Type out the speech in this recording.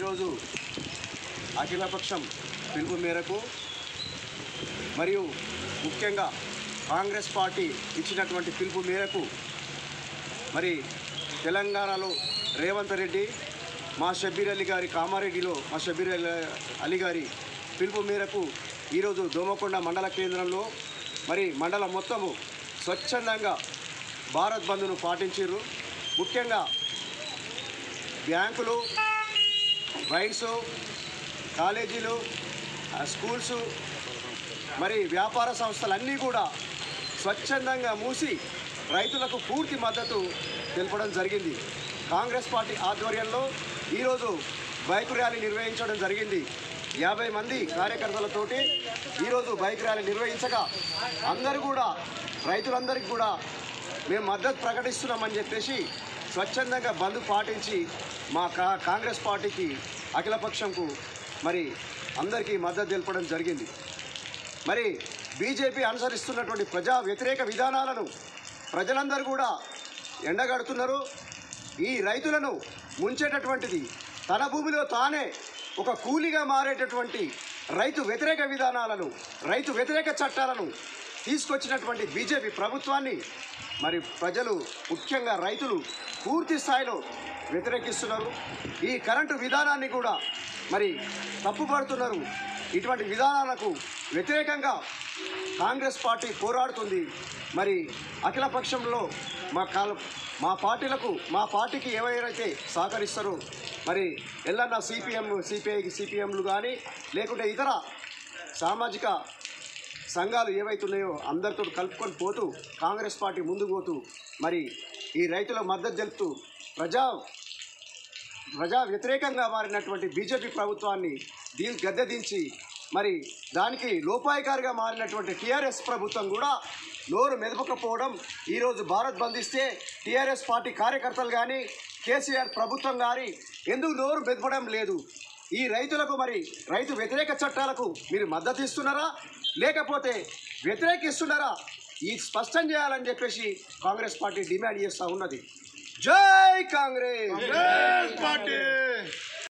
ఈరోజు అఖిలపక్షం పిలుపు మేరకు మరియు ముఖ్యంగా కాంగ్రెస్ పార్టీ ఇచ్చినటువంటి పిలుపు మేరకు మరి తెలంగాణలో రేవంత్ రెడ్డి మా షబ్బీర్ అలీ గారి కామారెడ్డిలో మా షబ్బీర్ అలీ గారి పిలుపు మేరకు ఈరోజు దోమకొండ మండల కేంద్రంలో మరి మండలం మొత్తము స్వచ్ఛందంగా భారత్ బంద్ను పాటించారు. ముఖ్యంగా బ్యాంకులు, వైన్స్, కాలేజీలు, స్కూల్స్ మరి వ్యాపార సంస్థలన్నీ కూడా స్వచ్ఛందంగా మూసి రైతులకు పూర్తి మద్దతు తెలపడం జరిగింది. కాంగ్రెస్ పార్టీ ఆధ్వర్యంలో ఈరోజు బైక్ ర్యాలీ నిర్వహించడం జరిగింది. 50 మంది కార్యకర్తలతోటి ఈరోజు బైక్ ర్యాలీ నిర్వహించగా అందరూ కూడా రైతులందరికీ కూడా మేము మద్దతు ప్రకటిస్తున్నామని చెప్పేసి స్వచ్ఛందంగా బంద్ పాటించి మా కాంగ్రెస్ పార్టీకి అఖిలపక్షంకు మరి అందరికీ మద్దతు తెలపడం జరిగింది. మరి బీజేపీ అనుసరిస్తున్నటువంటి ప్రజా వ్యతిరేక విధానాలను ప్రజలందరూ కూడా ఎండగడుతున్నారు. ఈ రైతులను ముంచేటటువంటిది తన భూమిలో తానే ఒక కూలీగా మారేటటువంటి రైతు వ్యతిరేక విధానాలను, రైతు వ్యతిరేక చట్టాలను తీసుకొచ్చినటువంటి బీజేపీ ప్రభుత్వాన్ని మరి ప్రజలు, ముఖ్యంగా రైతులు పూర్తి స్థాయిలో వ్యతిరేకిస్తున్నారు. ఈ కరెంటు విధానాన్ని కూడా మరి తప్పుపడుతున్నారు. ఇటువంటి విధానాలకు వ్యతిరేకంగా కాంగ్రెస్ పార్టీ పోరాడుతుంది. మరి అఖిలపక్షంలో మా పార్టీకి ఎవరైతే సహకరిస్తారో మరి ఎల్లన్న సిపిఎంలు కానీ లేకుంటే ఇతర సామాజిక సంఘాలు ఏవైతున్నాయో అందరితో కలుపుకొని పోతూ కాంగ్రెస్ పార్టీ ముందుకు పోతూ మరి ఈ రైతుల మద్దతు తెలుపుతూ ప్రజా వ్యతిరేకంగా మారినటువంటి బీజేపీ ప్రభుత్వాన్ని గద్దెదించి మరి దానికి లోపాయకారిగా మారినటువంటి టీఆర్ఎస్ ప్రభుత్వం కూడా నోరు మెదపకపోవడం, ఈరోజు భారత్ బంధిస్తే టీఆర్ఎస్ పార్టీ కార్యకర్తలు కానీ కేసీఆర్ ప్రభుత్వం కానీ ఎందుకు నోరు మెదపడం లేదు? ఈ రైతులకు మరి రైతు వ్యతిరేక చట్టాలకు మీరు మద్దతు ఇస్తున్నారా లేకపోతే వ్యతిరేకిస్తున్నారా? ఈ స్పష్టం చేయాలని చెప్పేసి కాంగ్రెస్ పార్టీ డిమాండ్ చేస్తూ ఉన్నది. జై కాంగ్రెస్!